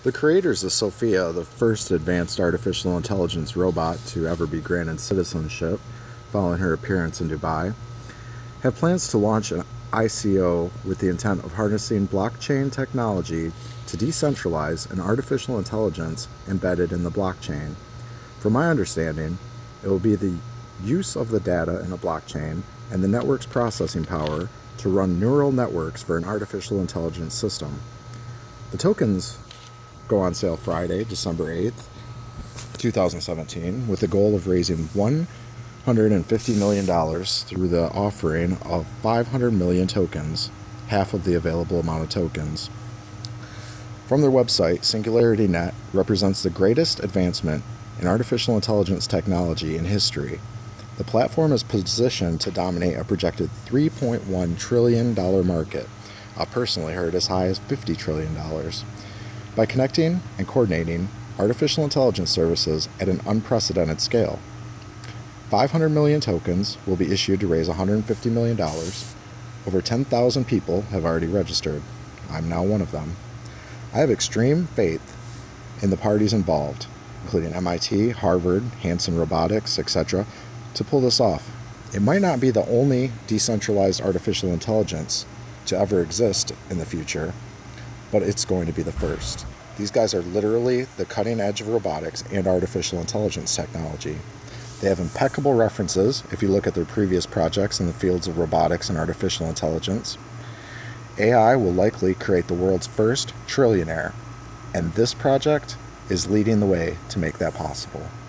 The creators of Sophia, the first advanced artificial intelligence robot to ever be granted citizenship following her appearance in Dubai, have plans to launch an ICO with the intent of harnessing blockchain technology to decentralize an artificial intelligence embedded in the blockchain. From my understanding, it will be the use of the data in a blockchain and the network's processing power to run neural networks for an artificial intelligence system. The tokens go on sale Friday, December 8th, 2017, with the goal of raising $150 million through the offering of 500 million tokens, half of the available amount of tokens. From their website, SingularityNET represents the greatest advancement in artificial intelligence technology in history. The platform is positioned to dominate a projected $3.1 trillion market. I've personally heard as high as $50 trillion. By connecting and coordinating artificial intelligence services at an unprecedented scale. 500 million tokens will be issued to raise $150 million. Over 10,000 people have already registered. I'm now one of them. I have extreme faith in the parties involved, including MIT, Harvard, Hanson Robotics, etc., to pull this off. It might not be the only decentralized artificial intelligence to ever exist in the future, but it's going to be the first. These guys are literally the cutting edge of robotics and artificial intelligence technology. They have impeccable references if you look at their previous projects in the fields of robotics and artificial intelligence. AI will likely create the world's first trillionaire, and this project is leading the way to make that possible.